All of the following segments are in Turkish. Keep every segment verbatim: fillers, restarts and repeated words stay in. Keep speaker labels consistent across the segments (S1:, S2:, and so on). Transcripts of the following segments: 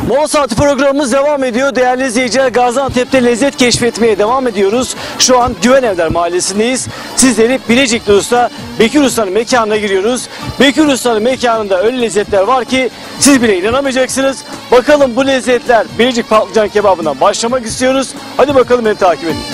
S1: Mola Saati programımız devam ediyor. Değerli izleyiciler, Gaziantep'te lezzet keşfetmeye devam ediyoruz. Şu an Güvenevler Mahallesi'ndeyiz. Sizleri Bilecikli Usta Bekir Usta'nın mekanına giriyoruz. Bekir Usta'nın mekanında öyle lezzetler var ki siz bile inanamayacaksınız. Bakalım bu lezzetler Bilecik patlıcan kebabına başlamak istiyoruz. Hadi bakalım, beni takip edin.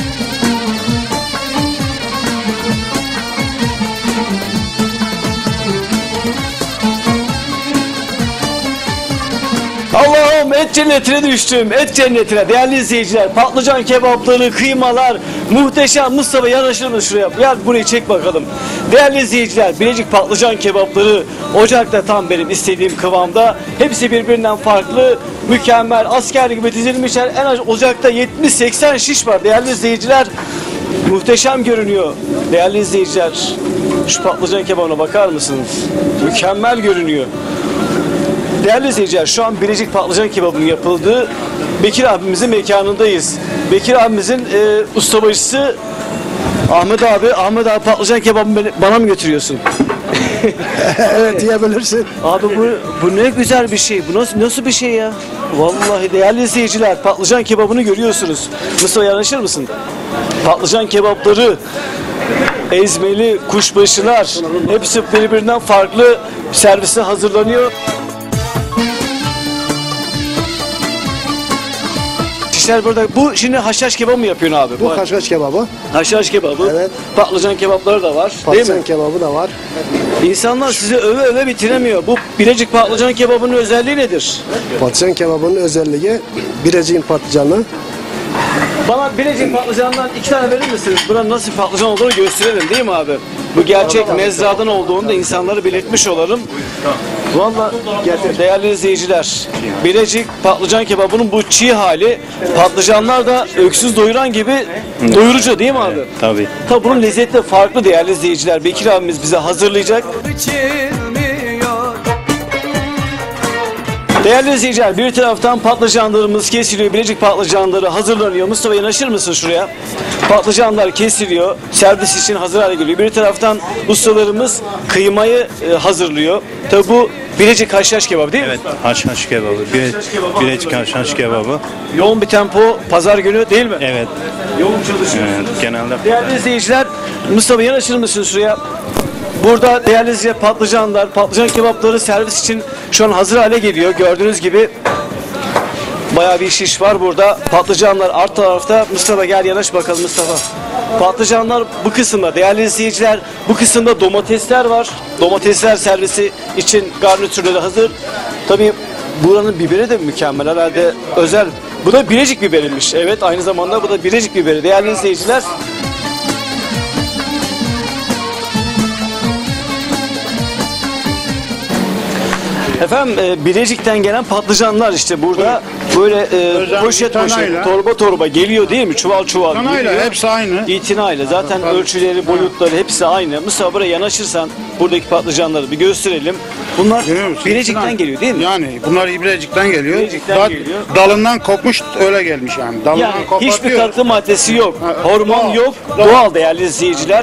S1: Allah'ım, et cennetine düştüm, et cennetine. Değerli izleyiciler, patlıcan kebapları, kıymalar muhteşem. Mustafa, yanaşır mı şuraya? Gel burayı çek bakalım. Değerli izleyiciler, Bilecik patlıcan kebapları ocakta tam benim istediğim kıvamda. Hepsi birbirinden farklı, mükemmel, asker gibi dizilmişler. En az ocakta yetmiş seksen şiş var değerli izleyiciler. Muhteşem görünüyor değerli izleyiciler. Şu patlıcan kebabına bakar mısınız? Mükemmel görünüyor. Değerli izleyiciler, şu an Bilecik patlıcan kebabının yapıldığı Bekir abimizin mekanındayız. Bekir abimizin e, ustabaşısı Ahmet abi. Ahmet abi, patlıcan kebabını beni, bana mı götürüyorsun?
S2: Evet, diyebilirsin.
S1: Abi bu, bu ne güzel bir şey. Bu nasıl, nasıl bir şey ya? Vallahi değerli izleyiciler, patlıcan kebabını görüyorsunuz. Mustafa, yanaşır mısın? Patlıcan kebapları, ezmeli, kuşbaşılar, hepsi birbirinden farklı servise hazırlanıyor. Burada. Bu şimdi haşhaş kebabı mı yapıyorsun abi?
S2: Bu haşhaş kebabı.
S1: Haşhaş kebabı.
S2: Evet.
S1: Patlıcan kebapları da var.
S2: Patlıcan kebabı da var.
S1: İnsanlar sizi öve öve bitiremiyor. Bu Bilecik patlıcan kebabının özelliği nedir?
S2: Patlıcan kebabının özelliği Bilecik'in patlıcanı.
S1: Bana Bilecik patlıcanından iki tane verir misiniz? Buranın nasıl patlıcan olduğunu gösterelim, değil mi abi? Bu gerçek mezradan olduğunu da insanları belirtmiş olalım. Vallahi değerli izleyiciler, Bilecik patlıcan kebabının bu çiğ hali, patlıcanlar da öksüz doyuran gibi doyurucu, değil mi abi?
S3: Tabii.
S1: Tabii bunun lezzeti de farklı değerli izleyiciler. Bekir abimiz bize hazırlayacak. Değerli izleyiciler, bir taraftan patlıcanlarımız kesiliyor, Bilecik patlıcanları hazırlanıyor. Mustafa, yanaşır mısın şuraya? Patlıcanlar kesiliyor, servis için hazır hale geliyor. Bir taraftan ustalarımız kıymayı e, hazırlıyor. Tabi bu Bilecik haşhaş kebabı, değil mi?
S3: Evet, haşhaş kebabı. Bile, Bilecik haşhaş kebabı.
S1: Yoğun bir tempo, pazar günü, değil mi?
S3: Evet.
S1: Yoğun çalışıyoruz.
S3: Evet, genelde.
S1: Değerli izleyiciler, Mustafa, yanaşır mısın şuraya? Burada değerli izleyiciler, patlıcanlar, patlıcan kebapları servis için şu an hazır hale geliyor. Gördüğünüz gibi bayağı bir şiş var burada. Patlıcanlar art tarafta. Mustafa, gel yanaş bakalım Mustafa. Patlıcanlar bu kısımda değerli izleyiciler. Bu kısımda domatesler var. Domatesler servisi için garnitürleri hazır. Tabii buranın biberi de mükemmel herhalde, özel. Bu da Bilecik biberiymiş. Evet, aynı zamanda bu da Bilecik biberi değerli izleyiciler. Efendim, e, Bilecik'ten gelen patlıcanlar işte burada böyle e, poşet poşet, torba torba geliyor, değil mi? Çuval çuval
S4: İtinayla,
S1: geliyor.
S4: hepsi aynı.
S1: İtinayla. Zaten
S4: Tabii.
S1: ölçüleri, boyutları hepsi aynı. Mustafa, buraya yanaşırsan buradaki patlıcanları bir gösterelim. Bunlar Bilecik'ten
S4: İtinay.
S1: geliyor, değil mi?
S4: Yani bunlar Bilecik'ten geliyor.
S1: Bilecik'ten
S4: Da,
S1: geliyor.
S4: Dalından kopmuş, öyle gelmiş yani. Dalından
S1: Yani
S4: kopartıyor.
S1: hiçbir katkı maddesi yok.
S4: Ha,
S1: Hormon
S4: doğal,
S1: yok.
S4: doğal.
S1: Doğal değerli izleyiciler.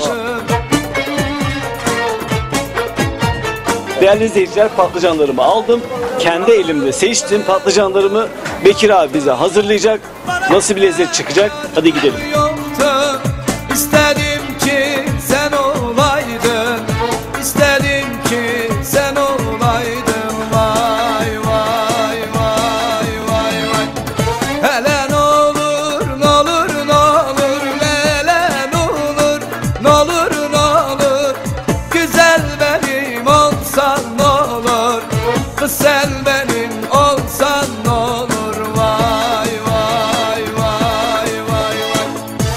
S1: Değerli izleyiciler, patlıcanlarımı aldım. Kendi elimde seçtim patlıcanlarımı. Bekir abi bize hazırlayacak. Nasıl bir lezzet çıkacak? Hadi gidelim.
S5: İstedim ki sen olaydın. İstedim ki sen olaydın. Vay vay vay vay vay. Hele ne olur, ne olur, ne olur. Hele ne olur, ne olur, ne olur. Güzel benim olsan ne olur. Kız sen benim olsan ne olur. Vay vay vay vay vay.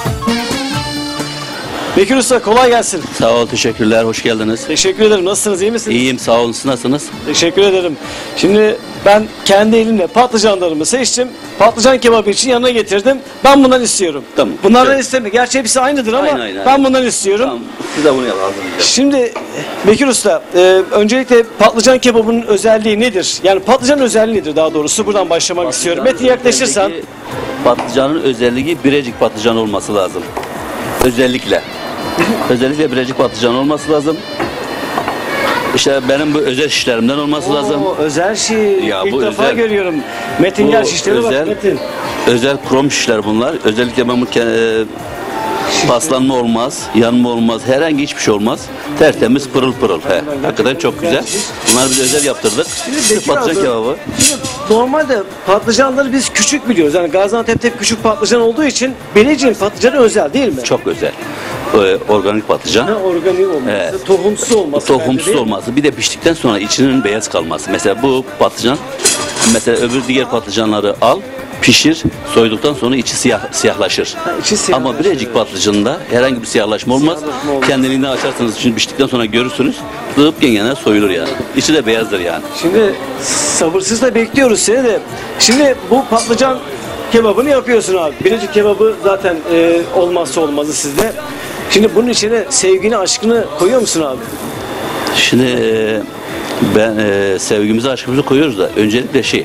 S1: Bekir Usta, kolay gelsin.
S6: Sağ ol, teşekkürler, hoş geldiniz.
S1: Teşekkür ederim. Nasılsınız, iyi misiniz?
S6: İyiyim, sağ olun, siz nasılsınız?
S1: Teşekkür ederim. Şimdi ben kendi elimle patlıcanlarımı seçtim. Patlıcan kebabı için yanına getirdim. Ben bundan istiyorum.
S6: Tamam.
S1: Bunlardan
S6: Evet.
S1: istemiyorum. Gerçi hepsi aynıdır ama
S6: Aynı, aynı,
S1: ben
S6: aynı.
S1: bundan istiyorum.
S6: Tamam, siz de bunu yapalım.
S1: Şimdi Bekir Usta, e, öncelikle patlıcan kebabının özelliği nedir? Yani patlıcanın özelliği nedir daha doğrusu? Buradan başlamak istiyorum. Metin, yaklaşırsan.
S6: Patlıcanın özelliği Birecik patlıcan olması lazım. Özellikle. Özellikle Birecik patlıcan olması lazım. İşte benim bu özel şişlerimden olması lazım.
S1: Oo, özel şiş.
S6: Ya
S1: İlk
S6: bu
S1: defa
S6: özel.
S1: görüyorum. Metin
S6: Bu
S1: gel şişlere bak
S6: özel-
S1: Metin.
S6: Özel krom şişler bunlar. Özellikle ben bu ke- e, paslanma olmaz, yanma olmaz, herhangi hiçbir şey olmaz. Tertemiz, pırıl pırıl. He. Hakikaten çok güzel. Bunları biz özel yaptırdık.
S1: Bekir
S6: Patlıcan
S1: abi,
S6: kebabı.
S1: Şimdi normalde patlıcanları biz küçük biliyoruz. Yani Gaziantep'te küçük patlıcan olduğu için Bilecik'in patlıcanı özel değil mi?
S6: Çok özel. Ee, organik patlıcan.
S1: Ha, organik olması,
S6: Evet.
S1: tohumsuz olması. bence
S6: Tohumsuz
S1: değil mi?
S6: olması, bir de piştikten sonra içinin beyaz kalması. Mesela bu patlıcan, mesela öbür diğer patlıcanları al, pişir, soyduktan sonra içi siyah, siyahlaşır.
S1: Ha, içi siyahlaşır,
S6: Ama Birecik
S1: evet.
S6: patlıcanında herhangi bir siyahlaşma olmaz.
S1: Siyahlaşma olmaz.
S6: Kendiliğinden açarsanız, şimdi piştikten sonra görürsünüz, ılıp gene soyulur yani. İçi de beyazdır yani.
S1: Şimdi sabırsızla bekliyoruz seni de. Şimdi bu patlıcan kebabını yapıyorsun abi. Bilecik kebabı zaten e, olmazsa olmazı sizde. Şimdi bunun içine sevgini, aşkını koyuyor musun abi?
S6: Şimdi e, ben e, sevgimizi, aşkımızı koyuyoruz da öncelikle şey,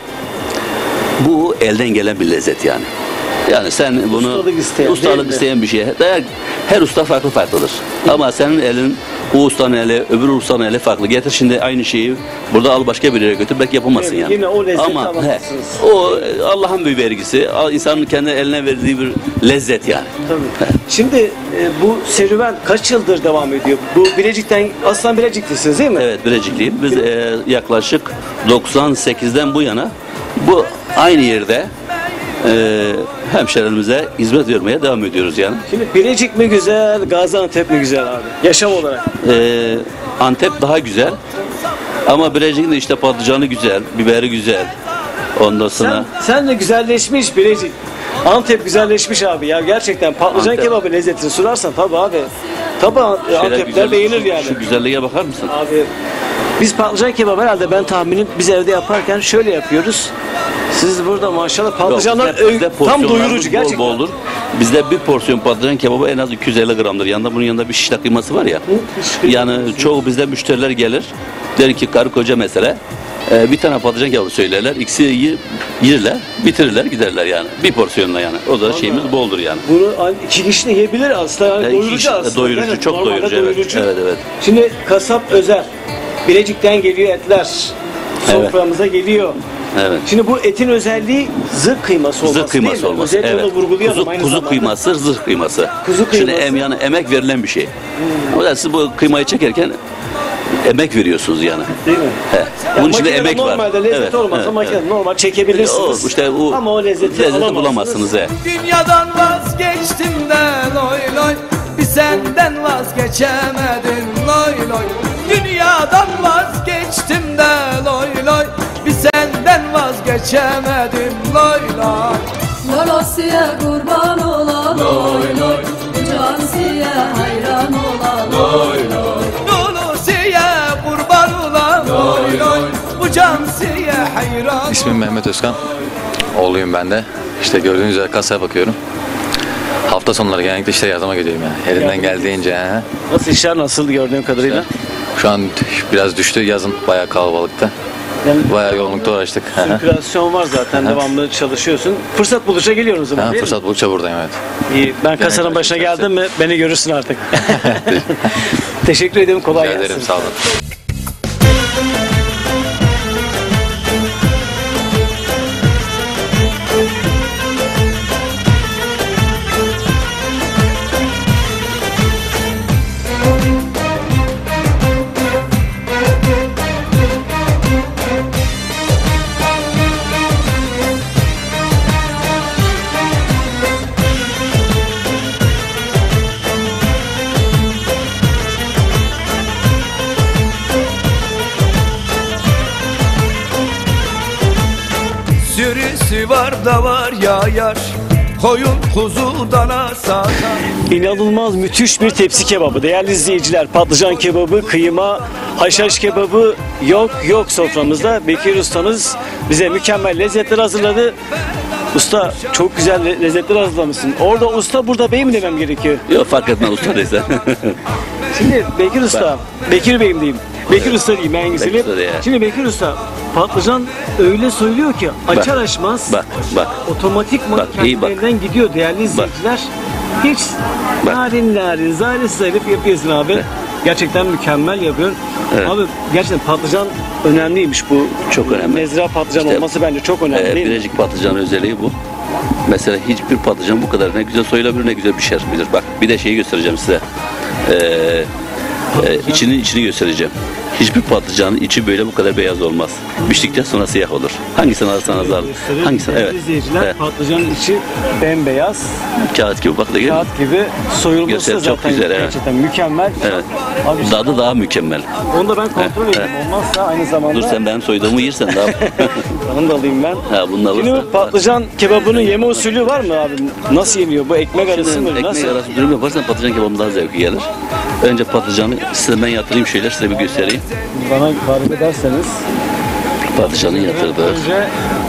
S6: bu elden gelen bir lezzet yani. Yani sen bunu
S1: Ustalık isteyen,
S6: ustalık
S1: değil mi?
S6: isteyen bir şey. Her, her usta farklı farklıdır. Ama senin elin, o ustanın eli, öbür ustanın eli farklı. Getir şimdi aynı şeyi burada al başka bir yere götür, belki yapamazsın
S1: Evet,
S6: yani.
S1: yine o lezzeti
S6: Ama he,
S1: alamazsınız.
S6: o e, Allah'ın bir vergisi, al- insanın kendi eline verdiği bir lezzet yani.
S1: Tabii. Şimdi e, bu serüven kaç yıldır devam ediyor? Bu Bilecik'ten, aslan Bilecik'lisiniz değil mi?
S6: Evet, Birecikliyim. Biz e, yaklaşık doksan sekizden bu yana bu aynı yerde e, hemşerilerimize hizmet vermeye devam ediyoruz yani.
S1: Şimdi Bilecik mi güzel, Gaziantep mi güzel abi? Yaşam olarak.
S6: E, Antep daha güzel ama Birecik'in de işte patlıcanı güzel, biberi güzel. Ondan sonra
S1: Sen, sen de güzelleşmiş Bilecik. Antep güzelleşmiş abi ya gerçekten patlıcan
S6: Antep.
S1: kebabı lezzetini sunarsan tabii abi. Tabii
S6: şöyle
S1: Antepler
S6: güzel-
S1: beğenir
S6: şu-
S1: yani.
S6: Şu güzelliğe bakar mısın?
S1: Abi biz patlıcan kebabı herhalde ben tahminim biz evde yaparken şöyle yapıyoruz. Siz burada maşallah patlıcanlar
S6: Yok, bizde- bizde
S1: ö- tam
S6: porsiyonlarımız
S1: doyurucu
S6: bol
S1: gerçekten.
S6: boldur. Bizde bir porsiyon patlıcan kebabı en az iki yüz elli gramdır. Yanında bunun yanında bir şişle kıyması var ya. Yani çoğu bizde müşteriler gelir. Der ki karı koca mesele. Ee, bir tane patlıcan kebabı söylerler. İkisi yi- yerler, bitirirler, giderler yani. Bir porsiyonla yani. O da şeyimiz boldur yani.
S1: Bunu hani iki kişi de yiyebilir aslında. Yani
S6: Yani
S1: doyurucu
S6: iki-
S1: aslında.
S6: doyurucu,
S1: Evet,
S6: çok
S1: normalde
S6: doyurucu, evet. Evet, evet.
S1: Şimdi kasap özel. Bilecik'ten geliyor etler. Soframıza geliyor.
S6: Evet.
S1: Şimdi bu etin özelliği zırh kıyması olması
S6: Zırh kıyması
S1: değil mi?
S6: olması.
S1: Özellikle
S6: Evet.
S1: onu vurgulayalım
S6: Kuzu,
S1: aynı
S6: kuzu
S1: zamanda.
S6: kıyması, zırh kıyması.
S1: Kuzu
S6: Şimdi
S1: kıyması.
S6: em, yani emek verilen bir şey. O yüzden siz bu kıymayı çekerken emek veriyorsunuz yani.
S1: Değil mi?
S6: He.
S1: Yani
S6: Bunun içinde
S1: makinede
S6: emek var.
S1: normalde lezzet
S6: Evet,
S1: olmazsa
S6: evet,
S1: makine
S6: evet.
S1: normal çekebilirsiniz.
S6: O, işte o
S1: ama o lezzeti,
S6: lezzeti
S1: alamazsınız.
S6: bulamazsınız. He.
S5: Dünyadan vazgeçtim de loy loy, bir senden vazgeçemedim loy loy. Dünyadan vazgeçtim de loy loy, bir senden vazgeçemedim loy loy.
S7: Lolosiye kurban ola loy loy, Cansiye hayran ola loy loy.
S5: Dolusiye kurban ola loy loy, bu cansiye hayran.
S8: İsmim Mehmet Özkan. Oğluyum ben de. İşte gördüğünüz üzere kasaya bakıyorum. Hafta sonları genellikle işte yardıma gidiyorum yani. Elimden geldiğince. he.
S1: Nasıl işler nasıl gördüğüm kadarıyla?
S8: Şu an biraz düştü. Yazın bayağı kalabalıkta.
S1: Yani
S8: Bayağı yoğunlukta uğraştık.
S1: sirkülasyon var zaten devamlı çalışıyorsun. Fırsat buldukça geliyorsun o zaman
S8: Ha,
S1: değil mi?
S8: fırsat buldukça buradayım evet.
S1: İyi. Ben kasanın başına geldim mi beni görürsün artık. Teşekkür ederim. Kolay
S8: Rica
S1: gelsin.
S8: ederim sağ olun.
S5: Sürüsü var da var ya yar, koyun kuzu dana satan.
S1: İnanılmaz müthiş bir tepsi kebabı. Değerli izleyiciler, patlıcan kebabı, kıyma, haşhaş kebabı yok yok soframızda. Bekir ustamız bize mükemmel lezzetler hazırladı. Usta çok güzel le- lezzetler hazırlamışsın. Orada usta burada bey mi demem gerekiyor?
S6: Yok fark etmez usta neyse.
S1: Şimdi Bekir Usta, Bekir Bey'im diyeyim. Bekir Usta diyeyim en güzeli.
S6: Bekir Usta ya.
S1: Şimdi Bekir Usta, patlıcan öyle soyuluyor ki açar açmaz
S6: Bak bak.
S1: otomatikman
S6: Bak, iyi bak.
S1: kendilerinden gidiyor değerli izleyiciler. Hiç
S6: Bak.
S1: narin narin, zalim zalim yapıyorsun abi. Gerçekten mükemmel yapıyor.
S6: Evet.
S1: Abi gerçekten patlıcan önemliymiş bu.
S6: Çok önemli.
S1: Mezra patlıcan
S6: İşte,
S1: olması bence çok önemli
S6: Ee,
S1: değil mi?
S6: Birecik patlıcanın özelliği bu. Mesela hiçbir patlıcan bu kadar ne güzel soyulabilir ne güzel pişebilir. Bak bir de şeyi göstereceğim size. Ee, e, içinin içini göstereceğim. Hiçbir patlıcanın içi böyle bu kadar beyaz olmaz. Piştikten sonra siyah olur. Hangisini alırsan azar. Hangisini? Evet.
S1: İzleyiciler
S6: Evet.
S1: patlıcanın içi bembeyaz,
S6: Kağıt gibi bak da gel.
S1: kağıt gibi, soyulması
S6: Göster,
S1: da
S6: çok
S1: zaten
S6: güzel, evet.
S1: gerçekten mükemmel.
S6: Evet.
S1: Abi,
S6: Tadı daha mükemmel.
S1: onu da ben kontrol
S6: Evet,
S1: edeyim. Olmazsa aynı zamanda
S6: Dur sen benim soyduğumu yersen daha.
S1: onu da alayım ben.
S6: Ha bunu
S1: Şimdi
S6: alırsan.
S1: bu patlıcan kebabının yeme usulü var mı abi? Nasıl yeniyor? Bu ekmek arası mı?
S6: Ekmek
S1: Nasıl?
S6: arası dürüm yaparsan patlıcan kebabı daha zevkli gelir. Önce patlıcanı size ben yatırayım şöyle size bir göstereyim.
S1: Bana tarif ederseniz.
S6: Patlıcanı yatırdık.
S1: Önce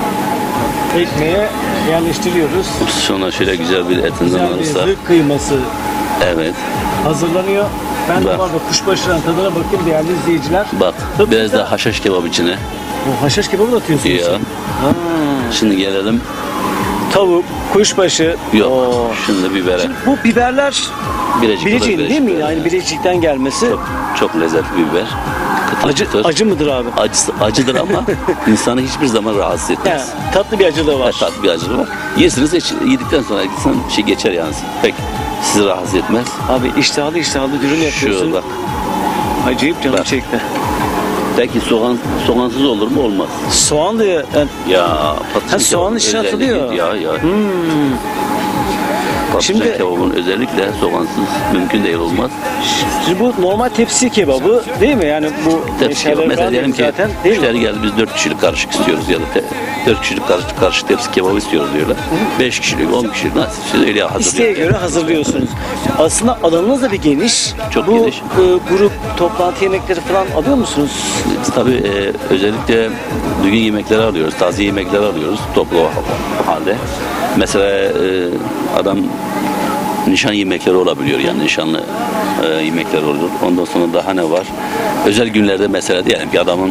S1: ekmeğe yerleştiriyoruz.
S6: Sonra şöyle güzel bir etinden
S1: Güzel bir
S6: alırsa.
S1: zırh kıyması
S6: Evet.
S1: hazırlanıyor. Ben de
S6: Bak.
S1: bu arada kuşbaşıdan tadına bakayım değerli izleyiciler.
S6: Bak
S1: Tabii
S6: biraz
S1: de-
S6: da haşhaş kebap içine.
S1: O haşhaş kebabı da atıyorsunuz.
S6: Ya.
S1: Ha.
S6: Şimdi gelelim.
S1: Tavuk, kuşbaşı.
S6: Yok.
S1: Oo.
S6: Şimdi bibere.
S1: Şimdi bu biberler
S6: Birecik.
S1: Bilecik'in değil mi?
S6: biber.
S1: Yani Bilecik'ten gelmesi.
S6: Çok, çok lezzetli bir biber. Kıtır
S1: Acı,
S6: kıtır.
S1: acı mıdır abi?
S6: Acısı, acıdır ama insanı hiçbir zaman rahatsız
S1: Yani,
S6: etmez.
S1: tatlı bir acı da var.
S6: Evet, tatlı bir acılığı var. Yersiniz hiç, yedikten sonra insan şey geçer yani. Pek sizi rahatsız etmez.
S1: Abi iştahlı iştahlı dürüm yapıyorsun.
S6: Şu bak.
S1: Acayip canım
S6: Bak.
S1: çekti.
S6: Peki soğan soğansız olur mu? Olmaz.
S1: Soğan da yani
S6: Ya patlıcan
S1: Ha, soğanın
S6: kebabının
S1: içine
S6: özelliği-
S1: atılıyor.
S6: Ya ya. Patlıcan
S1: Şimdi-
S6: kebabının özellikle soğansız mümkün değil olmaz.
S1: şimdi bu normal tepsi kebabı değil mi? Yani bu
S6: Tepsi kebabı.
S1: meşaleler
S6: Mesela
S1: var
S6: diyelim ki
S1: zaten değil mi?
S6: müşteri geldi biz dört kişilik karışık istiyoruz ya da te, dört kişilik karışık, karışık tepsi kebabı istiyoruz diyorlar. Beş kişilik, on kişilik nasıl siz öyle
S1: İsteğe
S6: hazırlıyorsunuz.
S1: göre hazırlıyorsunuz. Aslında alanınız da bir geniş.
S6: Çok
S1: bu,
S6: geniş.
S1: e, grup toplantı yemekleri falan alıyor musunuz?
S6: Biz tabii e, özellikle düğün yemekleri alıyoruz, taziye yemekleri alıyoruz toplu halde. Mesela e, adam nişan yemekleri olabiliyor yani nişanlı e, yemekler olur. Ondan sonra daha ne var? Özel günlerde mesela diyelim ki adamın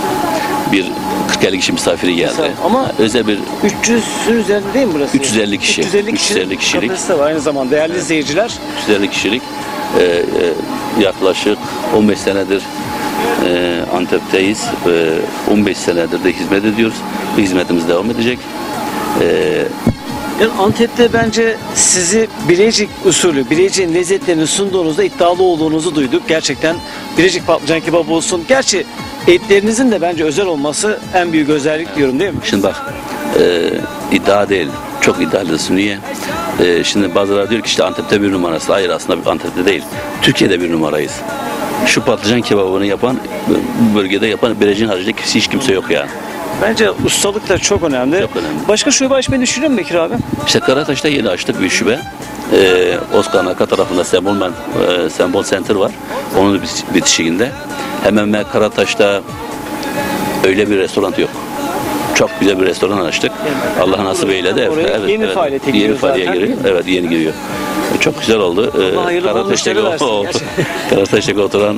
S6: bir kırk elli kişi misafiri geldi.
S1: Mesela ama-
S6: özel bir
S1: üç yüzün üzerinde değil mi burası?
S6: üç yüz elli kişi.
S1: üç yüz elli kişi
S6: üç yüz elli kişilik.
S1: kapasite var aynı zamanda değerli izleyiciler.
S6: üç yüz elli kişilik e, e, yaklaşık on beş senedir e, Antep'teyiz. E, on beş senedir de hizmet ediyoruz. Bu hizmetimiz devam edecek. E,
S1: Yani Antep'te bence sizi Bilecik usulü, Bilecik'in lezzetlerini sunduğunuzda iddialı olduğunuzu duyduk. Gerçekten Bilecik patlıcan kebabı olsun. Gerçi etlerinizin de bence özel olması en büyük özellik diyorum değil mi?
S6: Şimdi bak e, iddia değil. Çok iddialısın. Niye? E, şimdi bazıları diyor ki işte Antep'te bir numarası. Hayır aslında Antep'te değil. Türkiye'de bir numarayız. Şu patlıcan kebabını yapan, bu bölgede yapan Birecik'in haricinde hiç kimse yok yani.
S1: Bence ustalık da çok önemli.
S6: Çok önemli.
S1: Başka şube açmayı düşünüyor musun Bekir abi?
S6: İşte Karataş'ta yeni açtık bir şube. Ee, Oskan Arka tarafında Sembol, Men- e, Sembol Center var. Onun bit- bitişiğinde. Hemen hemen Karataş'ta öyle bir restoran yok. Çok güzel bir restoran açtık. Allah nasip eyledi.
S1: Oraya yeni faaliyete giriyor
S6: Yeni faaliyete
S1: zaten,
S6: giriyor.
S1: değil mi?
S6: Evet yeni giriyor. Çok güzel oldu. Ee,
S1: Allah hayırlı bol müşteri versin
S6: o-
S1: gerçekten.
S6: Karataş'ta oturan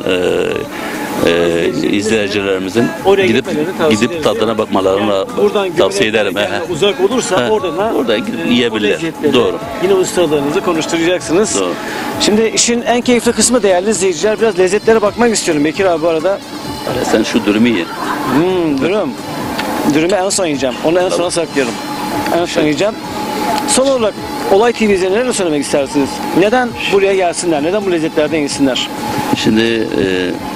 S6: e, e, izleyicilerimizin
S1: Oraya
S6: gidip
S1: gitmelerini tavsiye
S6: gidip
S1: ederiz.
S6: tadına bakmalarını
S1: Buradan
S6: tavsiye ederim.
S1: Göbek'ten
S6: He, he.
S1: uzak olursa
S6: He.
S1: oradan da
S6: Oradan gidip
S1: e,
S6: yiyebilirler.
S1: o lezzetleri,
S6: Doğru.
S1: Yine ustalarınızı konuşturacaksınız.
S6: Doğru.
S1: Şimdi işin en keyifli kısmı değerli izleyiciler. Biraz lezzetlere bakmak istiyorum Bekir abi bu arada.
S6: Hani sen şu dürümü ye.
S1: Hmm, dürüm. Dürümü en son yiyeceğim. Onu en sona saklıyorum. En son yiyeceğim. Son olarak Olay T V izleyenlere ne söylemek istersiniz? Neden buraya gelsinler? Neden bu lezzetlerden yesinler?
S6: Şimdi e,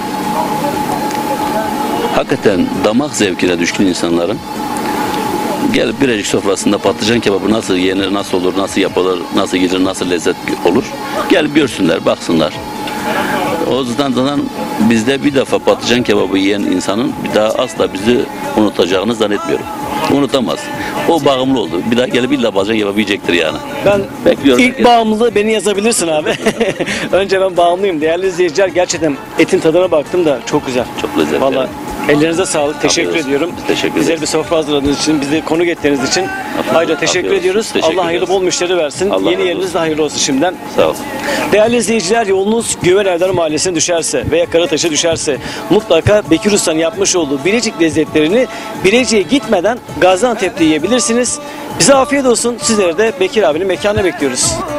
S6: hakikaten damak zevkine düşkün insanların gelip Birecik sofrasında patlıcan kebabı nasıl yenir, nasıl olur, nasıl yapılır, nasıl gelir, nasıl lezzet olur. Gelip görsünler, baksınlar. O yüzden zaten bizde bir defa patlıcan kebabı yiyen insanın bir daha asla bizi unutacağını zannetmiyorum. Unutamaz. O bağımlı oldu. Bir daha gelip illa patlıcan kebabı yiyecektir yani.
S1: Ben
S6: Bekliyorum.
S1: ilk bağımlılığı beni yazabilirsin abi. Önce ben bağımlıyım. Değerli izleyiciler gerçekten etin tadına baktım da çok güzel.
S6: Çok lezzetli.
S1: Vallahi ellerinize sağlık. Teşekkür
S6: Afiyet olsun.
S1: ediyorum.
S6: Biz teşekkür
S1: Bize
S6: ederiz.
S1: bir sofra hazırladığınız için, bizi konuk ettiğiniz için ayrıca teşekkür
S6: Afiyet olsun.
S1: ediyoruz.
S6: Teşekkür
S1: Allah hayırlı
S6: ederiz.
S1: bol müşteri versin.
S6: Allah
S1: Yeni
S6: razı
S1: yeriniz
S6: olsun.
S1: de hayırlı olsun şimdiden.
S6: Sağ ol.
S1: Değerli izleyiciler yolunuz Güvenevler Mahallesi'ne düşerse veya Karataş'a düşerse mutlaka Bekir Usta'nın yapmış olduğu Bilecik lezzetlerini Bilecik'e gitmeden Gaziantep'te yiyebilirsiniz. Bize afiyet olsun. Sizleri de Bekir abinin mekanına bekliyoruz.